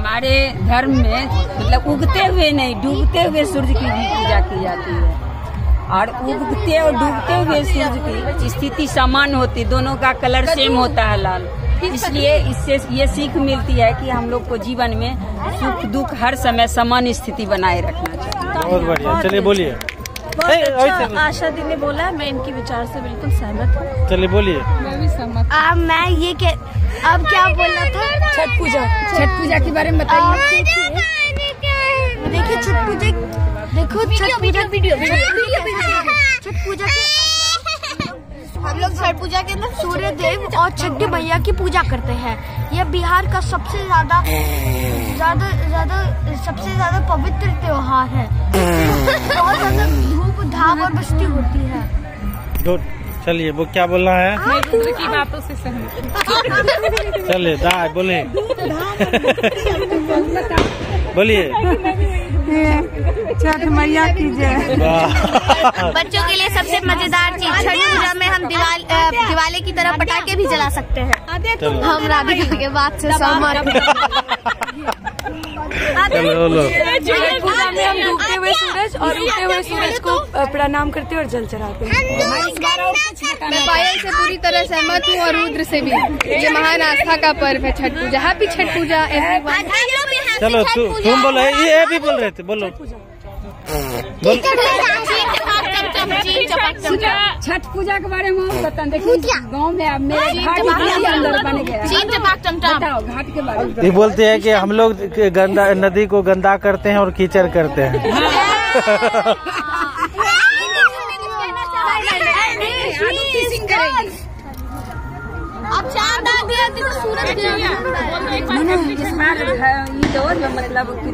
हमारे धर्म में मतलब उगते हुए नहीं, डूबते हुए सूर्य की भी पूजा की जाती है। और उगते और डूबते हुए सूर्य की स्थिति समान होती, दोनों का कलर सेम होता है लाल। इसलिए इससे ये सीख मिलती है कि हम लोग को जीवन में सुख दुख हर समय समान स्थिति बनाए रखना चाहिए। बहुत बढ़िया, चलिए बोलिए। अच्छा आशा दी ने बोला, मैं इनके विचार से बिल्कुल सहमत हूँ। चलिए बोलिए। मैं भी सहमत। मैं ये अब क्या बोलना था? छठ पूजा के बारे में बताइए। देखिए छठ पूजा, देखो छठ पूजा हम लोग छठ पूजा के अंदर सूर्य देव और छठी मैया की पूजा करते हैं। यह बिहार का सबसे ज्यादा पवित्र त्योहार है। बहुत ज्यादा धूप धाम और मस्ती होती है। चलिए वो क्या बोलना है? मैं रुद्र की बातों से सहमत। चलिए दाई बोले, बोलिए। छठ मैया की जय। बच्चों के लिए सबसे मजेदार चीज छठ पूजा में हम दिवाली की तरह पटाखे भी जला सकते हैं। हम राधिका के बात से सहमत हैं। छठ पूजा में हम डूबते हुए सूरज और उगते हुए सूरज को प्रणाम करते और जल चढ़ाते हैं। मैं पायल से पूरी तरह सहमत हूँ और रुद्र से भी। ये महान आस्था का पर्व है छठ पूजा। Happy Chhath Puja everyone. चलो तुम बोलो, ये भी बोल रहे थे, बोलो। छठ पूजा के बारे में बताएं। देखिए गाँव में अब मेरे घाट के अंदर बन गया। बताओ घाट के बारे में। ये बोलते हैं कि हम लोग गंदा नदी को गंदा करते हैं और कीचड़ करते हैं। अब चांद आ गया तो सूरज इस बार मतलब